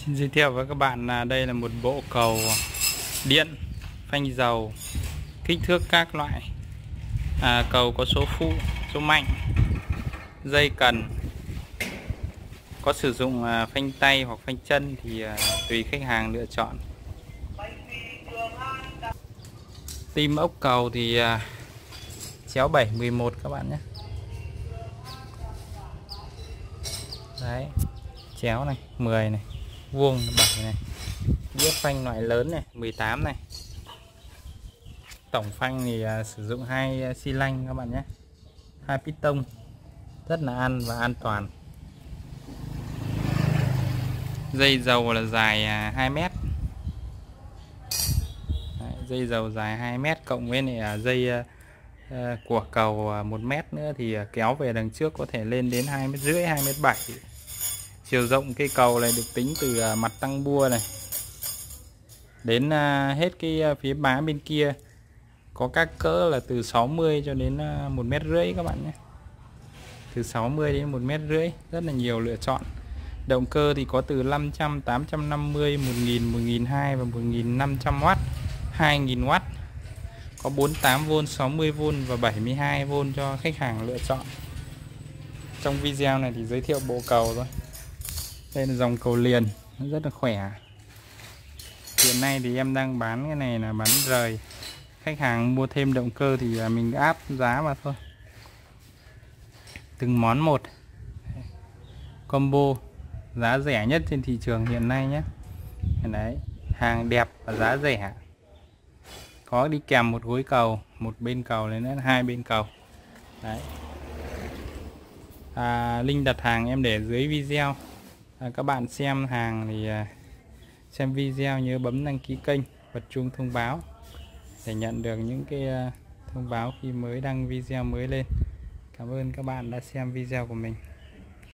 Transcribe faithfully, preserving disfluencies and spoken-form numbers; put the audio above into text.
Xin giới thiệu với các bạn là đây là một bộ cầu điện phanh dầu kích thước các loại. à, Cầu có số phụ, số mạnh, dây cần, có sử dụng à, phanh tay hoặc phanh chân thì à, tùy khách hàng lựa chọn. Tim ốc cầu thì à, chéo bảy mười một các bạn nhé. Đấy, chéo này mười này, vuông bảy này, đĩa phanh loại lớn này mười tám này. Tổng phanh thì uh, sử dụng hai uh, xi lanh các bạn nhé, hai piston, rất là an và an toàn. Dây dầu là dài uh, hai mét. Đấy, dây dầu dài hai mét cộng với này, uh, dây uh, uh, của cầu uh, một mét nữa thì uh, kéo về đằng trước có thể lên đến hai mét rưỡi, hai mét bảy. Chiều rộng cây cầu này được tính từ uh, mặt tăng bua này đến uh, hết cái uh, phía má bên kia, có các cỡ là từ sáu mươi cho đến một mét rưỡi các bạn nhé. Từ sáu mươi đến một mét rưỡi, rất là nhiều lựa chọn. Động cơ thì có từ năm trăm, tám trăm năm mươi, một nghìn, một nghìn hai trăm và một nghìn năm trăm oát, hai nghìn oát. Có bốn mươi tám vôn, sáu mươi vôn và bảy mươi hai vôn cho khách hàng lựa chọn. Trong video này thì giới thiệu bộ cầu thôi. Đây là dòng cầu liền, nó rất là khỏe. Hiện nay thì em đang bán cái này là bán rời. Khách hàng mua thêm động cơ thì mình áp giá vào thôi, từng món một. Combo giá rẻ nhất trên thị trường hiện nay nhé. Đấy, hàng đẹp và giá rẻ. Có đi kèm một gối cầu, một bên cầu lên nữa, hai bên cầu. Đấy. À, link đặt hàng em để dưới video. À, các bạn xem hàng thì xem video nhớ bấm đăng ký kênh, bật chuông thông báo để nhận được những cái thông báo khi mới đăng video mới lên. Cảm ơn các bạn đã xem video của mình.